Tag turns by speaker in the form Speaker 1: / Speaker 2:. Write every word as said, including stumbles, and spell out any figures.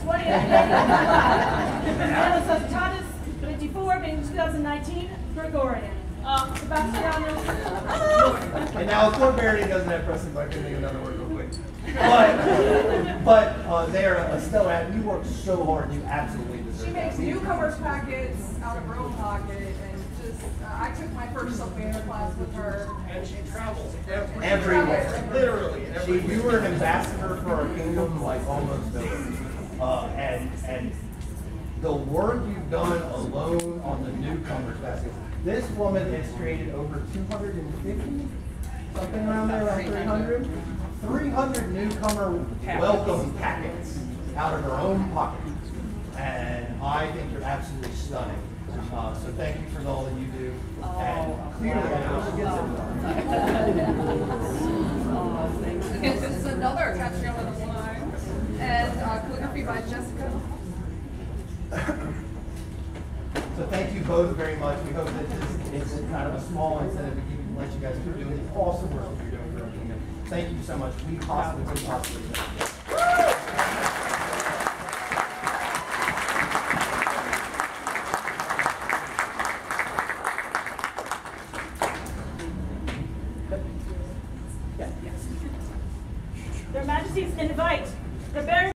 Speaker 1: twentieth. Tanis fifty-four, being two thousand nineteen, Gregorian. Um, Sebastiano.
Speaker 2: And now, Fort Verity doesn't have Preston, but I can think of another word real quick. But, but uh, they're a stellar ad. You work so hard, you absolutely deserve it.
Speaker 3: She makes newcomers packets out of her own pocket, and just, uh, I took my first software class with her.
Speaker 4: And she travels everywhere.
Speaker 2: Everywhere.
Speaker 4: Literally
Speaker 2: She,
Speaker 4: everywhere.
Speaker 2: you were an ambassador for our kingdom like almost over. Uh, and, and the work you've done alone on the newcomers baskets. This woman has created over two hundred fifty, something around there, around three hundred. three hundred newcomer welcome packets out of her own pocket. And I think you're absolutely stunning. Uh, so thank you for all that you do. And clearly, I know she gets it.
Speaker 3: Okay, this is another Catching Up with the Blind, and uh, calligraphy by Jessica.
Speaker 2: So thank you both very much. We hope that this is kind of a small incentive to keep, let you guys keep doing the awesome work that you're doing for our kingdom. Thank you so much. We possibly could possibly do it.
Speaker 1: Their Majesties invite the Baroness